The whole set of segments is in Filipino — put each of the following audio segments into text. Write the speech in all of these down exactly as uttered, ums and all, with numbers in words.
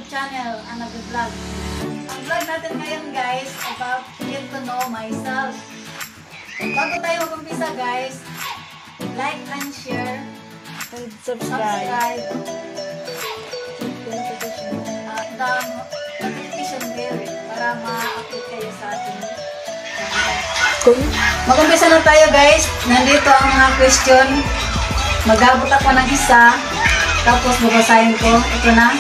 channel, Ana Vlog. Ang vlog natin ngayon guys, about get to know myself. Bago tayo mag-umpisa guys, like and share and subscribe. subscribe at the notification bell para ma-update kayo sa ating channel. Mag-umpisa na tayo guys. Nandito ang mga question. Mag-abot ako ng isa. Tapos babasahin ko. Ito na.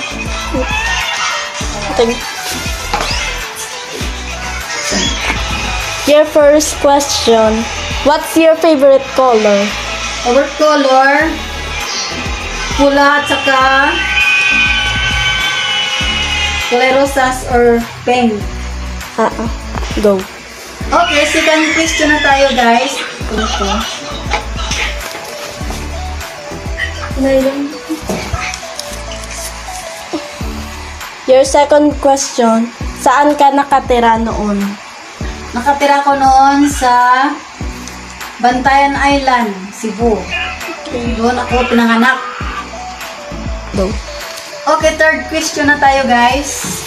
Your first question. What's your favorite color? Favorite color? Pula at saka kulay rosas or pink. Ah, uh, go. Okay, second question na tayo guys. Ito. Your second question. Saan ka nakatira noon? Nakatira ko noon sa Bantayan Island, Cebu. Doon ako pinanganak. Go. Okay, third question na tayo guys.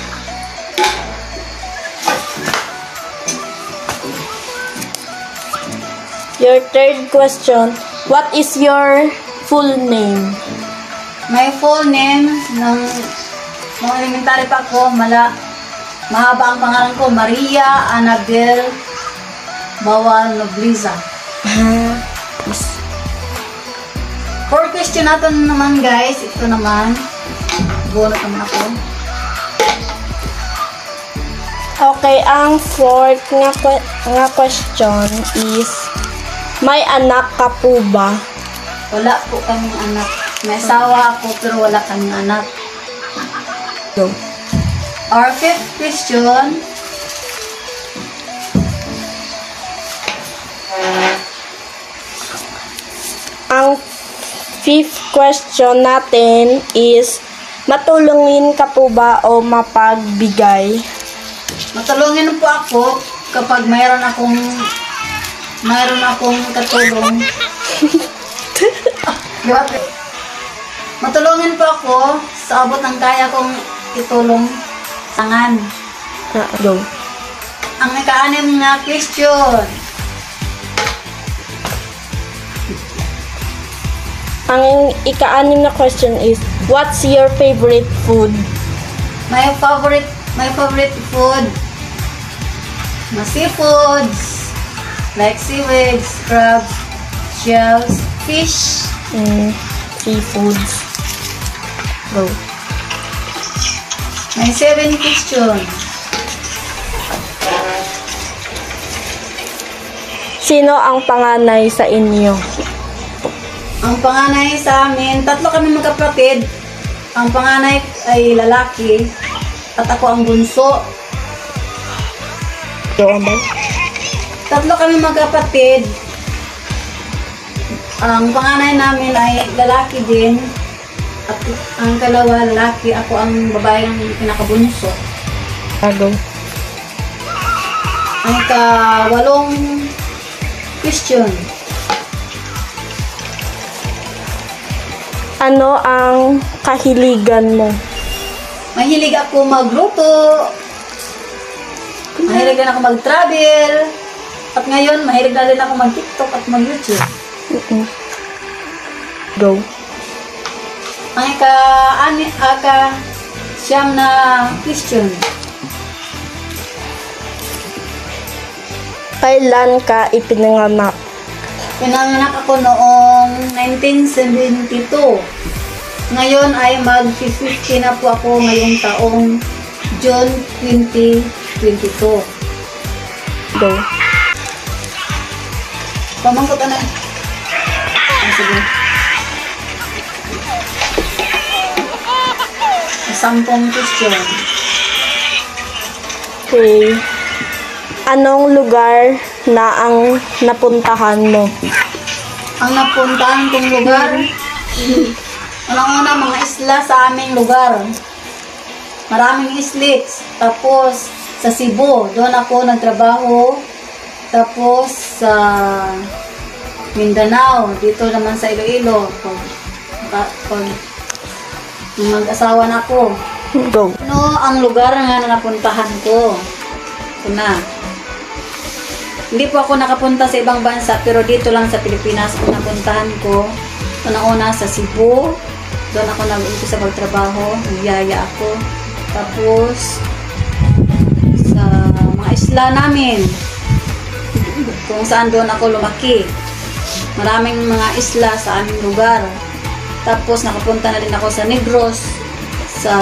Your third question. What is your full name? My full name ng mga elementary pa ako, mala, mahaba ang pangalan ko, Maria Anabel Bawal Nobliza. Fourth question natin naman guys, ito naman, bunot naman ako. Okay, ang fourth nga, nga question is, may anak ka po ba? Wala po kaming anak. May asawa ako pero wala kaming anak. Go. Our fifth question. Ang fifth question natin is, matulungin ka po ba o mapagbigay? Matulungin po ako kapag mayroon akong mayroon akong katulong. ah, Matulungin po ako sa abot ng kaya kong itulong sangan. Ah, go. Ang ika-anim na question. Ang ika-anim na question is, what's your favorite food? My favorite my favorite food na seafoods like seaweed, crabs, shells, fish, Mm, seafoods. Go. may seven question. Sino ang panganay sa inyo? Ang panganay sa amin, tatlo kami magkapatid. Ang panganay ay lalaki at ako ang bunso. Go, Ambay. Tatlo kami magkapatid. Ang panganay namin ay lalaki din. At ang kalawa lalaki, ako ang babae ang pinakabunso. Ah, go. Ang ikawalong question. Ano ang kahiligan mo? Mahilig ako magluto. Mahilig din ako mag-travel. At ngayon, mahilig na rin ako mag-TikTok at mag-YouTube. Mm-mm. Go. Ang ika-ani, aka siyam na question. Kailan ka ipinanganak? Pinanganak ako noong nineteen seventy-two. Ngayon ay mag-fifty na po ako ngayong taong June twenty twenty-two. Go. Pamangkot na. Ah, sige. Sampung question. Okay. Anong lugar na ang napuntahan mo? Ang napuntahan kong lugar, unang-una mga isla sa aming lugar. Maraming islets. Tapos sa Cebu, doon ako nagtrabaho. Tapos sa Mindanao, dito naman sa Iloilo. Pag, pag mag-asawa na ako. Go. Ano ang lugar nga na napuntahan ko? Una, hindi po ako nakapunta sa ibang bansa, pero dito lang sa Pilipinas ang napuntahan ko. Una-una sa Cebu. Doon ako nag-umpisa sa pagtrabaho. Nagyaya ako. Tapos, sa mga isla namin, kung saan doon ako lumaki. Maraming mga isla sa aming lugar. Tapos, nakapunta na din ako sa Negros, sa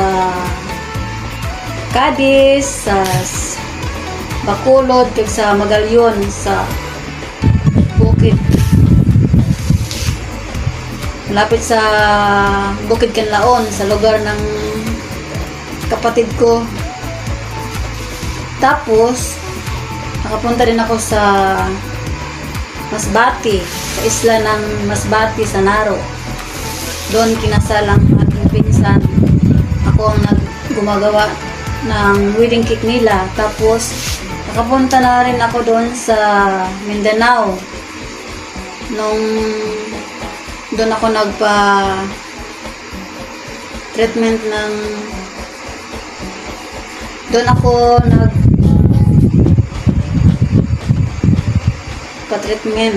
Cadiz, sa Bacolod, kag sa Magallaon, sa Bukid. Malapit sa Bukid Canlaon, sa lugar ng kapatid ko. Tapos, nakapunta din ako sa Masbate, sa isla ng Masbate, sa Naro. Doon kinasal ang aking pinsan. Ako ang naggumagawa ng wedding cake nila. Tapos, nakapunta na rin ako doon sa Mindanao. Nung doon ako nagpa treatment ng doon ako nag pa treatment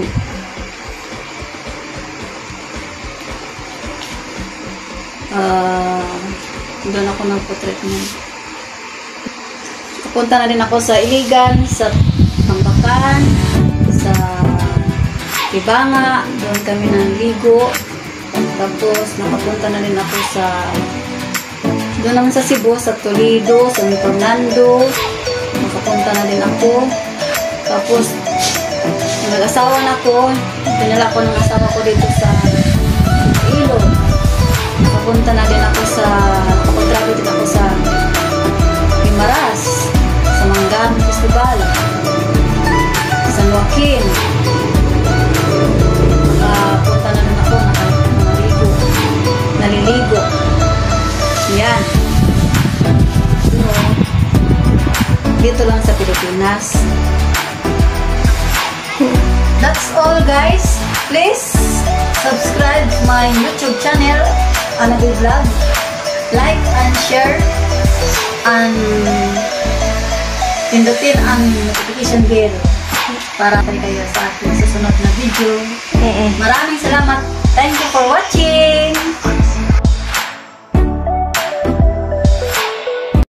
uh, doon ako nagpa treatment. Punta na din ako sa Iligan, sa Tambakan, sa Libanga, doon kami nanligo. Tapos nakapunta na din ako sa doon naman sa Cebu, sa Toledo, sa Fernando. Nakapunta na din ako. Tapos nag-asawa na ako. Pinala ko ng asawa ko dito sa Ilo. Nakapunta na din ako sa nakapunta din ako sa Pimaras, sa Manggan Festival, San Joaquin. Nakapunta na rin ako, naligo. Naliligo. Yan. So, dito lang sa Pilipinas. That's all, guys. Please subscribe my YouTube channel, Anabi Vlog. Like and share. And pindutin ang notification bell para kayo sa ating susunod na video. Maraming salamat. Thank you for watching.